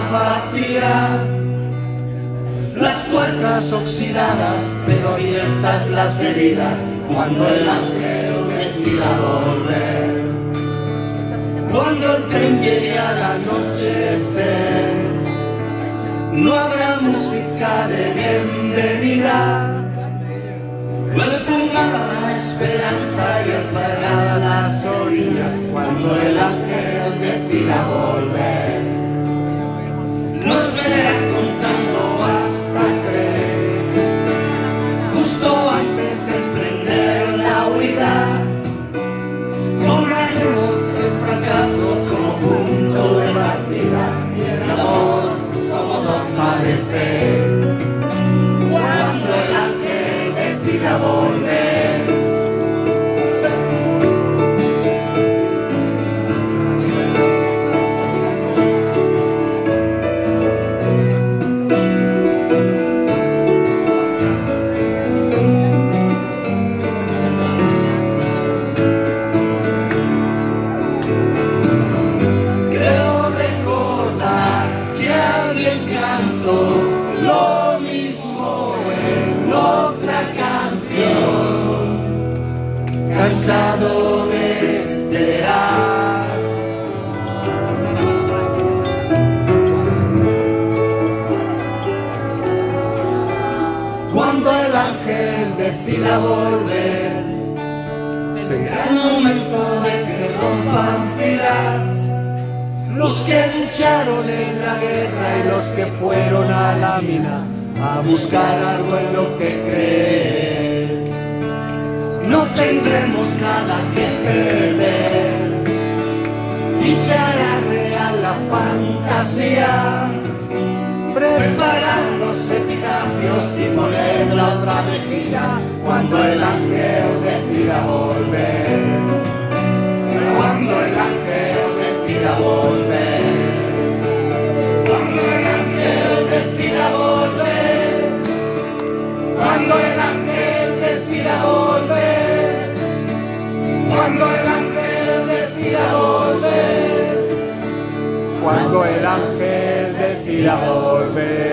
vacía, las tuercas oxidadas, pero abiertas las heridas, cuando el ángel decida volver. Cuando el tren llegue al anochecer, no habrá música de bienvenida, esfumada la esperanza y apagadas las orillas, cuando el ángel decida volver. Nos verán contando hasta tres, justo antes de emprender la huida. Cobraremos el fracaso como punto de partida y el amor como dogma de fe. Cuando el ángel decida volver. Lo mismo en otra canción, cansado de esperar. Cuando el ángel decida volver, será el momento de que rompan filas los que lucharon en la guerra y los que fueron a la mina a buscar algo en lo que creer. No tendremos nada que perder y se hará real la fantasía. Preparar los epitafios y poner la otra mejilla cuando el ángel decida volver. Cuando el ángel decida volver. Cuando el ángel decida volver. Cuando el ángel decida volver. Cuando el ángel decida volver. Cuando el ángel decida volver.